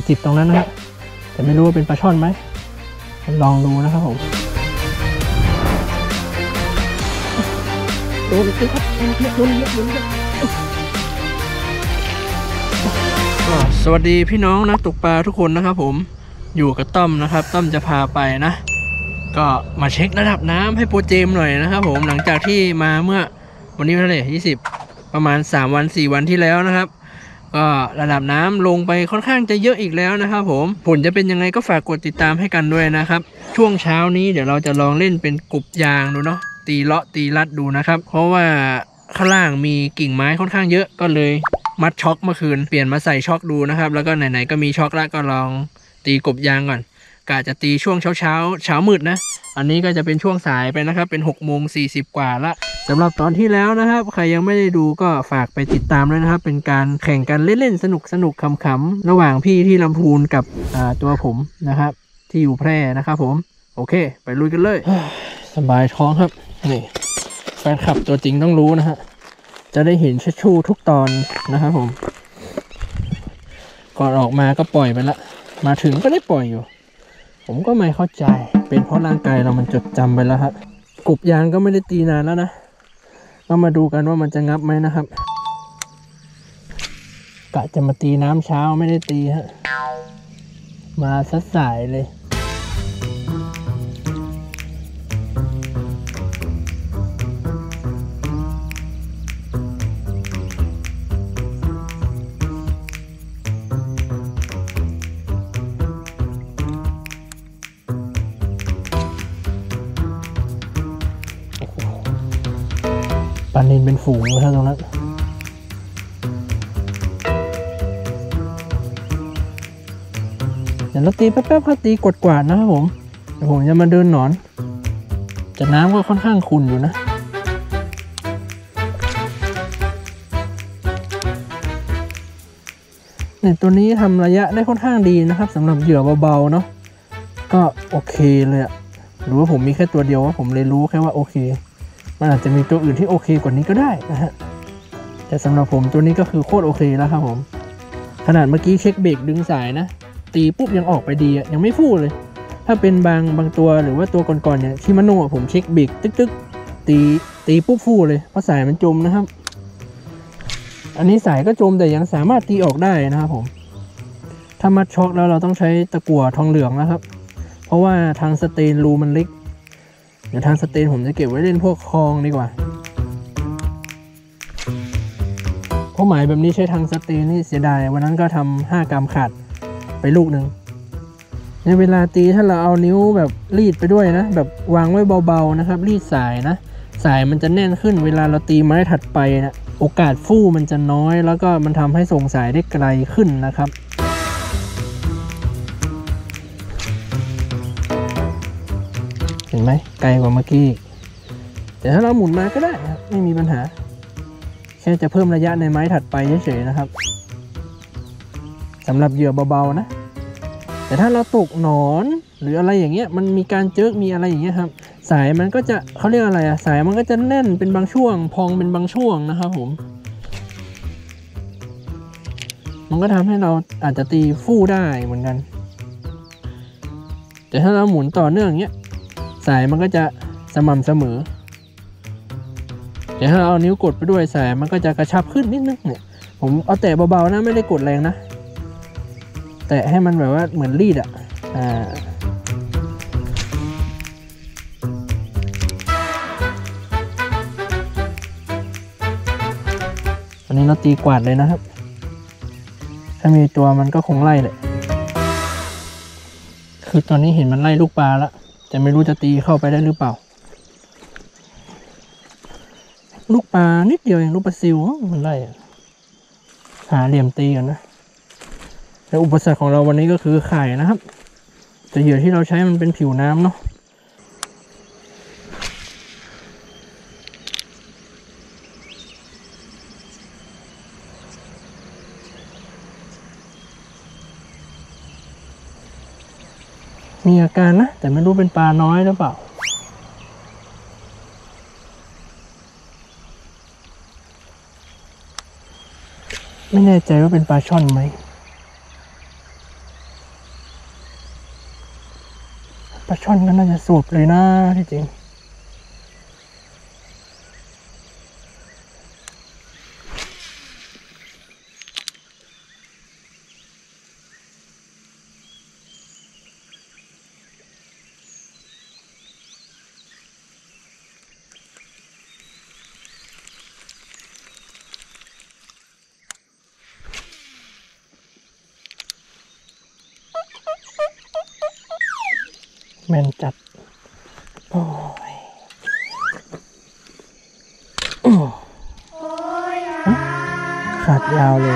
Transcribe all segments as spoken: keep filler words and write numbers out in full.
จิบตรงนั้นนะครับแต่ไม่รู้ว่าเป็นปลาช่อนไหมลองดูนะครับผมโดนเลยครับโดนเยอะโดนเยอะสวัสดีพี่น้องนักตกปลาทุกคนนะครับผมอยู่กับต้อมนะครับต้อมจะพาไปนะก็มาเช็คระดับน้ำให้โปรเจมหน่อยนะครับผมหลังจากที่มาเมื่อวันนี้เท่าไหร่ยี่สิบประมาณสามวันสี่วันที่แล้วนะครับก็ระดับน้ำลงไปค่อนข้างจะเยอะอีกแล้วนะครับผมผลจะเป็นยังไงก็ฝากกดติดตามให้กันด้วยนะครับช่วงเช้านี้เดี๋ยวเราจะลองเล่นเป็นกบยางดูเนาะตีเลาะตีลัดดูนะครับเพราะว่าข้างล่างมีกิ่งไม้ค่อนข้างเยอะก็เลยมัดช็อคเมื่อคืนเปลี่ยนมาใส่ช็อคดูนะครับแล้วก็ไหนๆก็มีช็อคแล้วก็ลองตีกบยางก่อนกะจะตีช่วงเช้าเช้าเช้ามืดนะอันนี้ก็จะเป็นช่วงสายไปนะครับเป็นหกโมงสี่สิบกว่าละสำหรับตอนที่แล้วนะครับใครยังไม่ได้ดูก็ฝากไปติดตามด้วยนะครับเป็นการแข่งกันเล่นๆสนุกสนุกขำๆระหว่างพี่ที่ลำพูนกับตัวผมนะครับที่อยู่แพร่นะครับผมโอเคไปลุยกันเลยสบายท้องครับนี่แฟนคลับตัวจริงต้องรู้นะฮะจะได้เห็นชัชชูทุกตอนนะครับผมก่อนออกมาก็ปล่อยไปละมาถึงก็ได้ปล่อยอยู่ผมก็ไม่เข้าใจเป็นเพราะร่างกายเรามันจดจำไปแล้วครับกบยางก็ไม่ได้ตีนานแล้วนะก็มาดูกันว่ามันจะงับไหมนะครับกะจะมาตีน้ำเช้าไม่ได้ตีฮะมาซะสายเลยปลานิลเป็นฝูงเลยครับตรงนั้นเดี๋ยวเราตีแป๊บๆครับตีกวาดๆนะครับผมเดี๋ยวผมจะมาเดินหนอนแต่น้ำก็ค่อนข้างขุ่นอยู่นะเนี่ยตัวนี้ทำระยะได้ค่อนข้างดีนะครับสำหรับเหยื่อเบาๆเนาะก็โอเคเลยอะหรือว่าผมมีแค่ตัวเดียวว่าผมเลยรู้แค่ว่าโอเคมันอาจจะมีตัวอื่นที่โอเคกว่านี้ก็ได้นะฮะแต่สำหรับผมตัวนี้ก็คือโคตรโอเคแล้วครับผมขนาดเมื่อกี้เช็คเบรกดึงสายนะตีปุ๊บยังออกไปดีอ่ะยังไม่ฟู่เลยถ้าเป็นบางบางตัวหรือว่าตัวก่อนๆเนี่ยที่มโนอ่ะผมเช็คเบรกตึ๊กๆตีตีปุ๊บฟู่เลยเพราะสายมันจมนะครับอันนี้สายก็จมแต่ยังสามารถตีออกได้นะครับผมถ้ามัดช็อคแล้วเราต้องใช้ตะกั่วทองเหลืองนะครับเพราะว่าทางสเตนรูมันเล็กเดี๋ยวทางสเตนผมจะเก็บไว้เล่นพวกคลองดีกว่าเพราะหมายแบบนี้ใช้ทางสเตนนี่เสียดายวันนั้นก็ทำห้ากรัมขาดไปลูกหนึ่งในเวลาตีถ้าเราเอานิ้วแบบรีดไปด้วยนะแบบวางไว้เบาๆนะครับรีดสายนะสายมันจะแน่นขึ้นเวลาเราตีไม้ถัดไปนะโอกาสฟู่มันจะน้อยแล้วก็มันทำให้ส่งสายได้ไกลขึ้นนะครับเห็นไหมไกลกว่าเมื่อกี้แต่ถ้าเราหมุนมาก็ได้ครับไม่มีปัญหาแค่จะเพิ่มระยะในไม้ถัดไปเฉยๆนะครับสำหรับเหยื่อเบาๆนะแต่ถ้าเราตกหนอนหรืออะไรอย่างเงี้ยมันมีการเจิกมีอะไรอย่างเงี้ยครับสายมันก็จะเขาเรียกอะไรอะสายมันก็จะแน่นเป็นบางช่วงพองเป็นบางช่วงนะครับผมมันก็ทำให้เราอาจจะตีฟู่ได้เหมือนกันแต่ถ้าเราหมุนต่อเนื่องอย่างเงี้ยสายมันก็จะสม่ำเสมอแต่ถ้าเอานิ้วกดไปด้วยสายมันก็จะกระชับขึ้นนิดนึงเนี่ยผมเอาแตะเบาๆนะไม่ได้กดแรงนะแตะให้มันแบบว่าเหมือนรีดอ่ะอ่าอันนี้เราตีกวาดเลยนะครับถ้ามีตัวมันก็คงไล่เลยคือตอนนี้เห็นมันไล่ลูกปลาแล้วแต่ไม่รู้จะตีเข้าไปได้หรือเปล่าลูกปลานิดเดียวเองลูกปลาซิวมันไล่หาเหลี่ยมตีกันนะแต่อุปสรรคของเราวันนี้ก็คือไข่นะครับแต่เหยื่อที่เราใช้มันเป็นผิวน้ำเนาะมีอาการนะแต่ไม่รู้เป็นปลาน้อยหรือเปล่าไม่แน่ใจว่าเป็นปลาช่อนไหมช่อนก็น่าจะสุดเลยนะที่จริงแม่นจัดโอ้ยขาดยาวเลย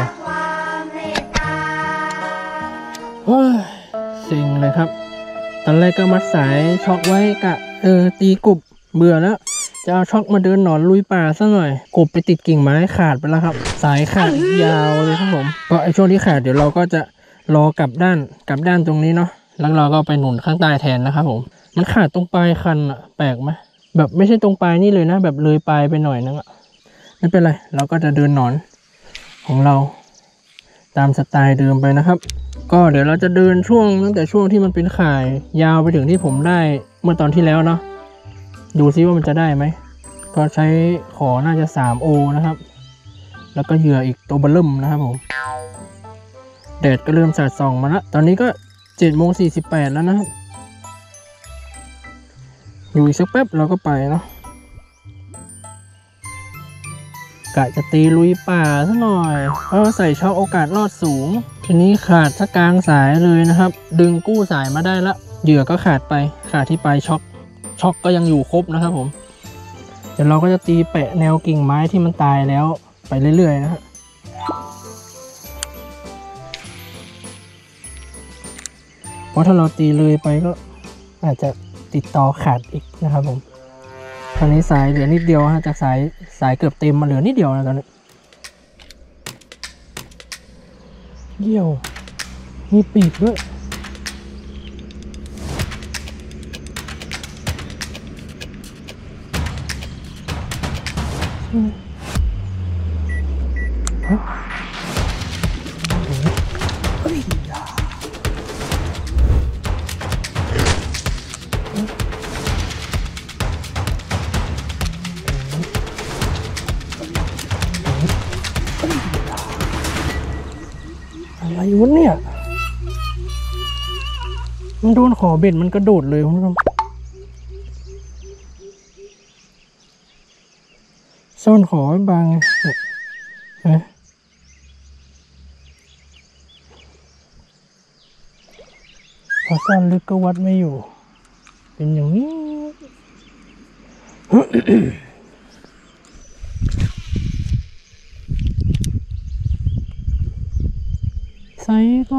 เฮ้ยสิ่งเลยครับตอนแรกก็มัดสายช็อกไว้กะเออตีกบเบื่อแล้วจะเอาช็อกมาเดินหนอนลุยป่าซะหน่อยกบไปติดกิ่งไม้ขาดไปแล้วครับสายขาดยาวเลยครับผมก็ไอช่วงที่ขาดเดี๋ยวเราก็จะรอกลับด้านกลับด้านตรงนี้เนาะแล้วเราก็ไปหนุนข้างใต้แทนนะครับผมมันขาดตรงปลายคันอะแปลกไหมแบบไม่ใช่ตรงปลายนี่เลยนะแบบเลยปลายไปหน่อยนึงอะไม่เป็นไรเราก็จะเดินหนอนของเราตามสไตล์เดิมไปนะครับก็เดี๋ยวเราจะเดินช่วงตั้งแต่ช่วงที่มันเป็นข่ายยาวไปถึงที่ผมได้เมื่อตอนที่แล้วเนาะดูซิว่ามันจะได้ไหมก็ใช้ขอน่าจะสามโอนะครับแล้วก็เหยื่ออีกตัวเบลเริ่มนะครับผมแดดก็เริ่มสาดส่องมาแล้วตอนนี้ก็เจ็ดโมงสี่สิบแปดแล้วนะครับอยู่อีกสักแป๊บเราก็ไปเนาะกะจะตีลุยป่าซะหน่อยเพราะใส่ช็อคโอกาสรอดสูงทีนี้ขาดสักกลางสายเลยนะครับดึงกู้สายมาได้ละเหยื่อก็ขาดไปขาดที่ปลายช็อคช็อคก็ยังอยู่ครบนะครับผมเดี๋ยวเราก็จะตีแปะแนวกิ่งไม้ที่มันตายแล้วไปเรื่อยๆนะฮะเพราะถ้าเราตีเลยไปก็อาจจะติดต่อขาดอีกนะครับผมตอนนี้สายเหลือนิดเดียวฮะจากสายสายเกือบเต็มมาเหลือนิดเดียวนะตอนนี้เดี่ยวมีปีกด้วยฮะเฮ้ยอะไรวะเนี่ยมันโดนขอเบ็ดมันกระโดดเลยคุณผู้ชมซ่อนขอไว้บางฮะพอซ่อนลึกก็วัดไม่อยู่เป็นอย่างนี้ ไซส์ก็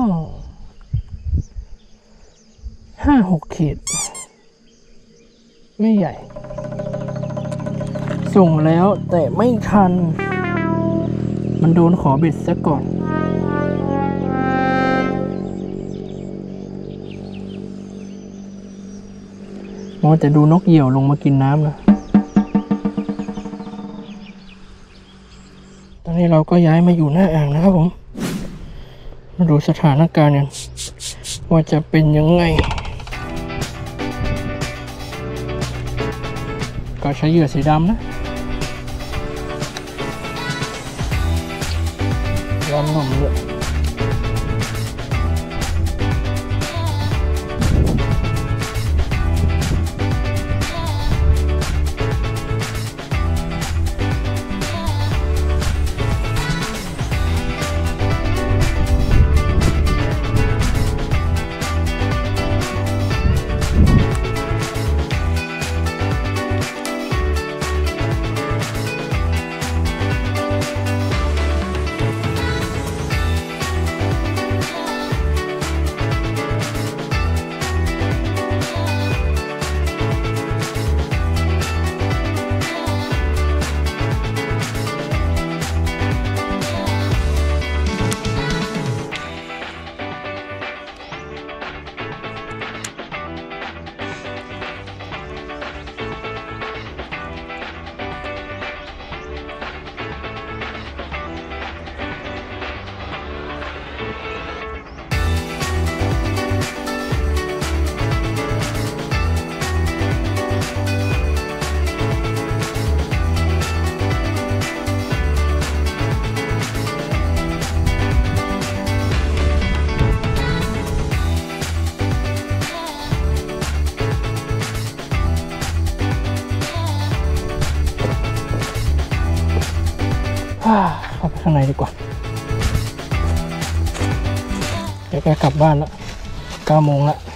ห้าหกขีดไม่ใหญ่ส่งแล้วแต่ไม่ทันมันโดนขอเบ็ดซะก่อนมอจะดูนกเหยี่ยวลงมากินน้ำนะตอนนี้เราก็ย้ายมาอยู่หน้าอ่างนะครับผมมาดูสถานการณ์กันว่าจะเป็นยังไงก็ใช้เหยื่อสีดำนะร้อนหน่อมเลยเข้าไปข้างในดีกว่าเดี๋ยวแกกลับบ้านแล้วเก้าโมงแล้ว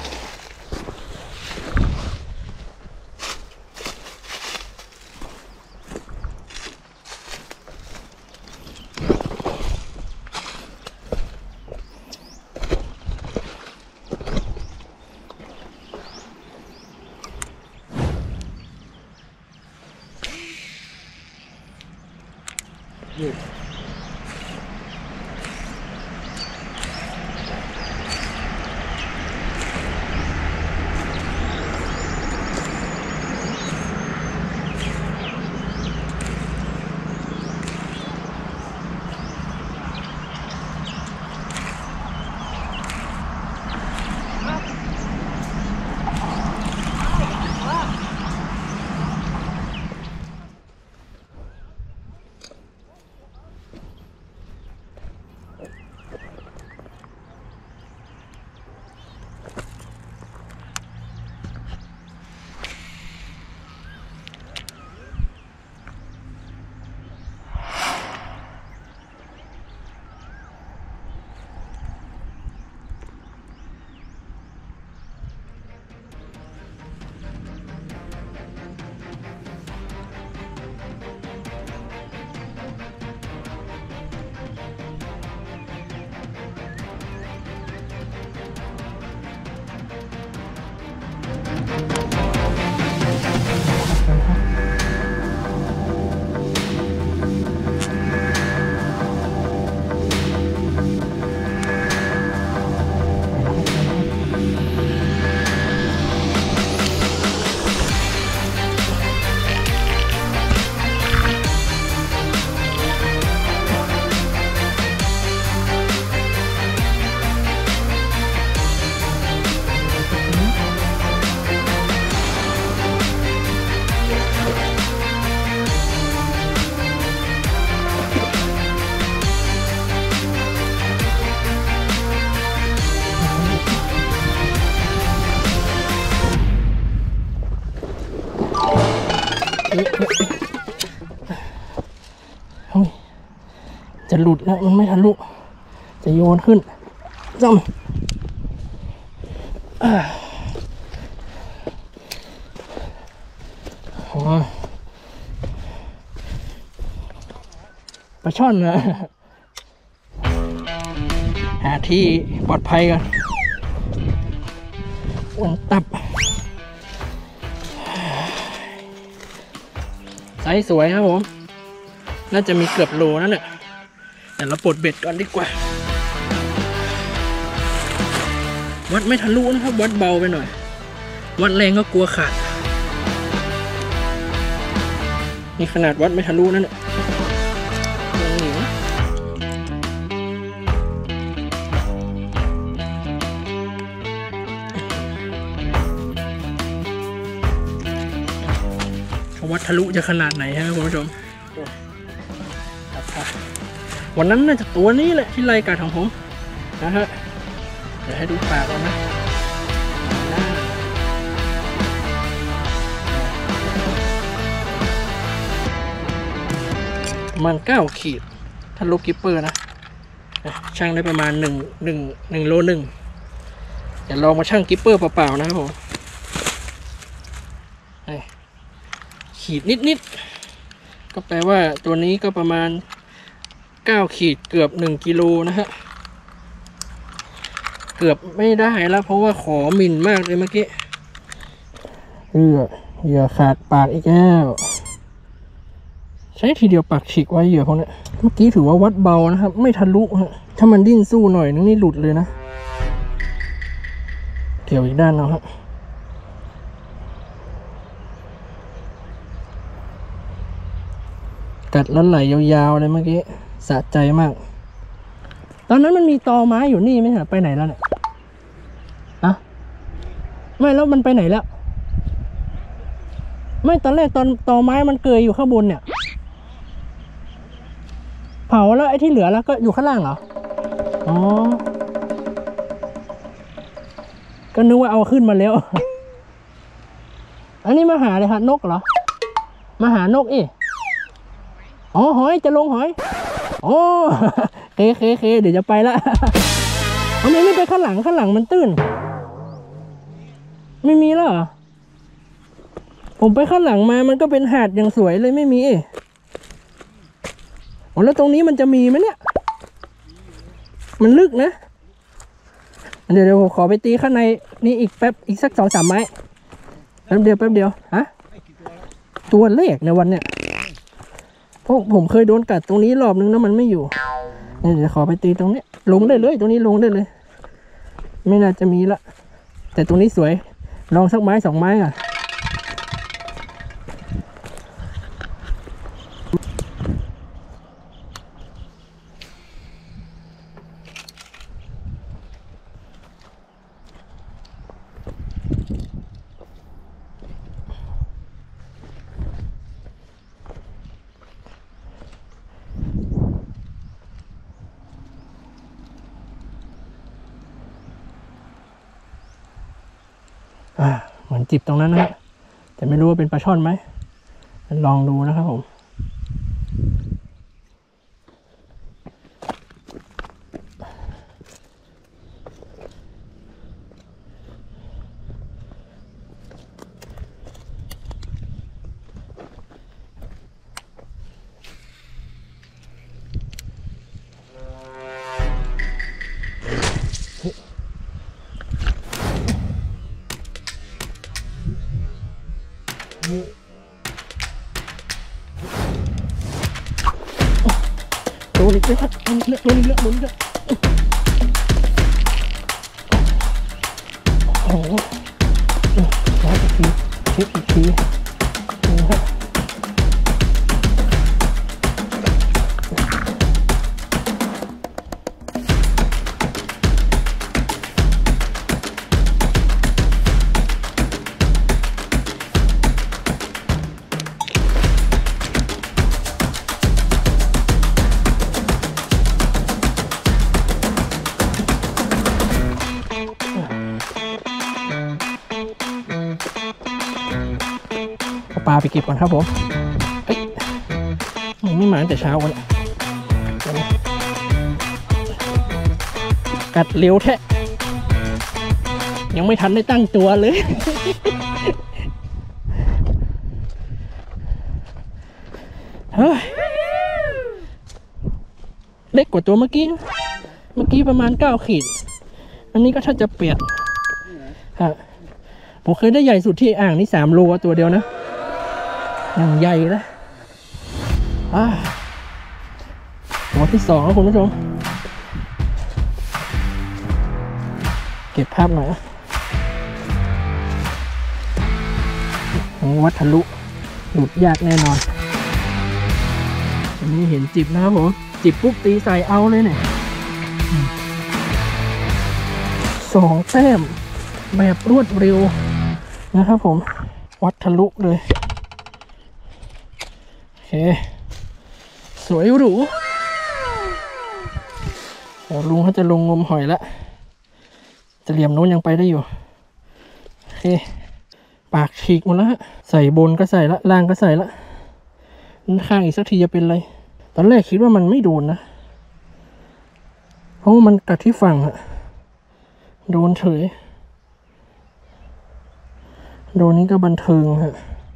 จะหลุดแล้วมันไม่ทะลุจะโยนขึ้นจ้ำปลาช่อนนะหาที่ปลอดภัยกันอ้วนตับไซส์สวยครับผมน่าจะมีเกือบโลนั่นแหละแต่เราปลดเบ็ดก่อนดีกว่าวัดไม่ทะลุนะครับวัดเบาไปหน่อยวัดแรงก็กลัวขาดนี่ขนาดวัดไม่ทะลุนั่นแหละวัดทะลุจะขนาดไหนฮะคุณผู้ชมวันนั้นน่าจะตัวนี้แหละที่ไล่กัดของผมนะฮะเดี๋ยวให้ดูปากก่อนนะมันเก้าขีดถ้าลูกกิปเปอร์นะช่างได้ประมาณหนึ่งหนึ่งหนึ่งโลหนึ่งเดี๋ยวลองมาช่างกิปเปอร์เปล่าๆนะครับผมขีดนิดๆก็แปลว่าตัวนี้ก็ประมาณเก้าขีดเกือบหนึ่งกิโลนะฮะเกือบไม่ได้แล้วเพราะว่าขอหมิ่นมากเลยเมื่อกี้เหยื่อเหยื่อขาดปากอีกแล้วใช้ทีเดียวปากฉีกไว้เหยื่อพวกนี้เมื่อกี้ถือว่าวัดเบานะครับไม่ทะลุฮะถ้ามันดิ้นสู้หน่อยนึงนี่หลุดเลยนะเถียวอีกด้านเอาฮะกัดแล้วไหลยาวๆเลยเมื่อกี้สะใจมากตอนนั้นมันมีตอไม้อยู่นี่ไหมฮะไปไหนแล้วเนี่ยอะไม่แล้วมันไปไหนแล้วไม่ตอนแรกตอนตอไม้มันเกยอยู่ข้างบนเนี่ยเผาแล้วไอ้ที่เหลือแล้วก็อยู่ข้างล่างเหรออ๋อก็นึกว่าเอาขึ้นมาแล้วอันนี้มาหาเลยฮะนกเหรอมาหานกเอ๊ะอ๋อหอยจะลงหอยโอ้เคเคเคเดี๋ยวจะไปละทำไมไม่ไปข้างหลังข้างหลังมันตื้นไม่มีแล้วเหรอผมไปข้างหลังมามันก็เป็นหาดอย่างสวยเลยไม่มีอ๋อแล้วตรงนี้มันจะมีไหมเนี่ยมันลึกนะเดี๋ยวเดี๋ยวผมขอไปตีข้างในนี่อีกแป๊บอีกสักสองสามไม้แป๊บเดียวแป๊บเดียวฮะตัวเล็กในวันเนี้ยเพราะผมเคยโดนกัดตรงนี้รอบนึงแล้วมันไม่อยู่เดี๋ยวขอไปตีตรงนี้ลงได้เลยตรงนี้ลงได้เลยไม่น่าจะมีละแต่ตรงนี้สวยลองสักไม้สองไม้อ่ะเหมือนจิบตรงนั้นนะครับแต่ไม่รู้ว่าเป็นปลาช่อนไหมลองดูนะครับผมโดนอีกแล้วครับโดนอีกแล้วโดนอีกแล้วโดนอีกแล้วโอ้โหร้อยอีกทีเช็คอีกทีนี่ครับปลาไปเก็บก่อนครับผมเฮ้ยไม่มาตั้งแต่เช้าวันกัดเร็วแท้ยังไม่ทันได้ตั้งตัวเลยเฮ้ยเล็กกว่าตัวเมื่อกี้เมื่อกี้ประมาณเก้าขีดอันนี้ก็ถ้าจะเปียกครับผมเคยได้ใหญ่สุดที่อ่างนี่สามโลตัวเดียวนะอย่างใหญ่นะตัวที่สองครับคุณผู้ชมเก็บภาพหน่อยวัดทะลุหลุดยากแน่นอนอันนี้เห็นจิบนะครับผมจิบปุ๊บตีใส่เอาเลยเนี่ยสองแต้มแบบรวดเร็วนะครับผมวัดทะลุเลยโอเคสวยหรูเดี๋ยวลุงเขาจะลงงมหอยแล้วจะเหลี่ยมโน้นยังไปได้อยู่โอเคปากฉีกหมดแล้วใส่บนก็ใส่ละล่างก็ใส่ละข้างอีกสักทีจะเป็นไรตอนแรกคิดว่ามันไม่โดนนะเพราะมันกัดที่ฝั่งอะโดนเฉยโดนนี้ก็บันเทิงฮะ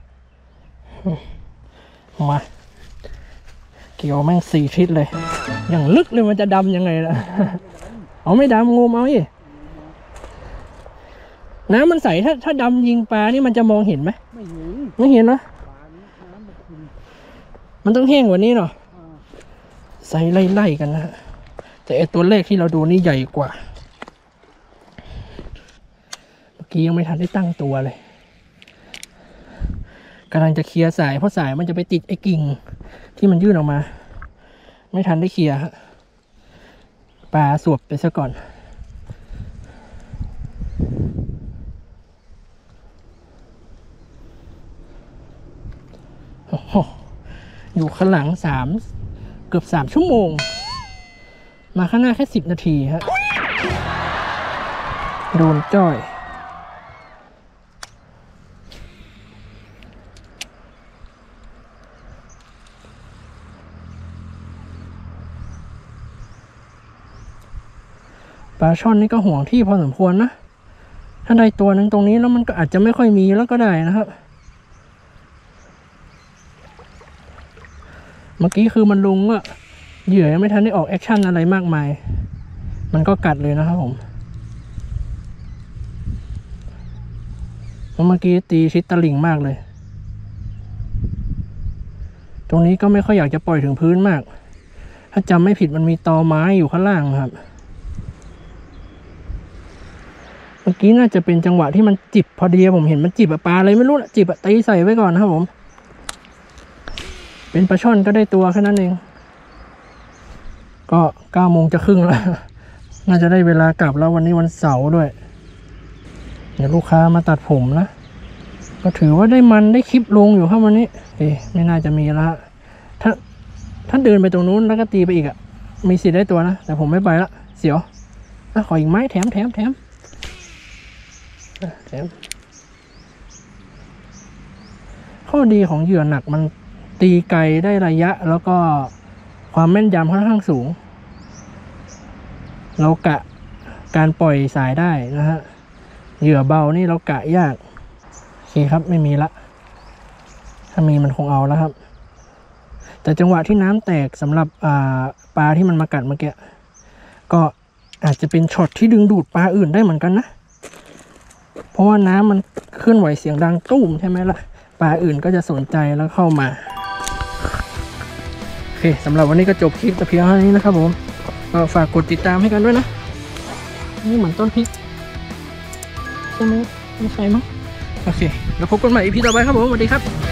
มาเกี่ยวแม่งสี่ทิศเลยอย่างลึกเลยมันจะดำยังไงล่ะเอาไม่ดำงูเอาอีน้ำมันใสถ้าถ้าดำยิงปลานี่มันจะมองเห็นไหมไม่เห็นไม่เห็นเนาะมันต้องแห้งกว่านี้เนาะใส่ไล่ๆกันนะฮะแต่ไอตัวเลขที่เราดูนี่ใหญ่กว่าเมื่อกี้ยังไม่ทันได้ตั้งตัวเลยกำลังจะเคลียร์สายเพราะสายมันจะไปติดไอ้กิ่งที่มันยื่นออกมาไม่ทันได้เคลียร์ฮะปลาสวบไปซะก่อนโอ้โหอยู่ข้างหลังสามเกือบสามชั่วโมงมาข้างหน้าแค่สิบนาทีฮะโดนจ้อยปลาช่อนนี่ก็ห่วงที่พอสมควรนะถ้าได้ตัวหนึ่งตรงนี้แล้วมันก็อาจจะไม่ค่อยมีแล้วก็ได้นะครับเมื่อกี้คือมันลงอะเหยื่อยังไม่ทันได้ออกแอคชั่นอะไรมากมายมันก็กัดเลยนะครับผมเมื่อกี้ตีชิดตะลิ่งมากเลยตรงนี้ก็ไม่ค่อยอยากจะปล่อยถึงพื้นมากถ้าจำไม่ผิดมันมีตอไม้อยู่ข้างล่างครับเมื่อกี้น่าจะเป็นจังหวะที่มันจิบพอดีผมเห็นมันจิบปลาอะไรไม่รู้แหละจิบตีใส่ไว้ก่อนนะครับผมเป็นปลาช่อนก็ได้ตัวแค่นั้นเองก็เก้าโมงจะครึ่งแล้วน่าจะได้เวลากลับแล้ววันนี้วันเสาร์ด้วยเดี๋ยวลูกค้ามาตัดผมนะก็ถือว่าได้มันได้คลิปลงอยู่ครับวันนี้เอ๊ะไม่น่าจะมีแล้วถ้าถ้าเดินไปตรงนู้นแล้วก็ตีไปอีกอ่ะมีสิทธิ์ได้ตัวนะแต่ผมไม่ไปละเสียวอ่ะขออีกไม้แถมแถมแถมแถมข้อดีของเหยื่อหนักมันตีไกลได้ระยะแล้วก็ความแม่นยำค่อนข้างสูงเรากะการปล่อยสายได้นะฮะเหยื่อเบานี่เรากะยากโอเคครับไม่มีละถ้ามีมันคงเอาแล้วครับแต่จังหวะที่น้ำแตกสำหรับอ่าปลาที่มันมากัดเมื่อกี้ก็อาจจะเป็นช็อตที่ดึงดูดปลาอื่นได้เหมือนกันนะเพราะว่าน้ำมันเคลื่อนไหวเสียงดังตุ้มใช่ไหมล่ะปลาอื่นก็จะสนใจแล้วเข้ามาโอเคสำหรับวันนี้ก็จบคลิปแต่เพียงเท่านี้นะครับผมก็ฝากกดติดตามให้กันด้วยนะนี่เหมือนต้นพริกใช่ไหมไม่ใช่มั้งโอเคแล้วพบกันใหม่อีพีต่อไปครับผมสวัสดีครับ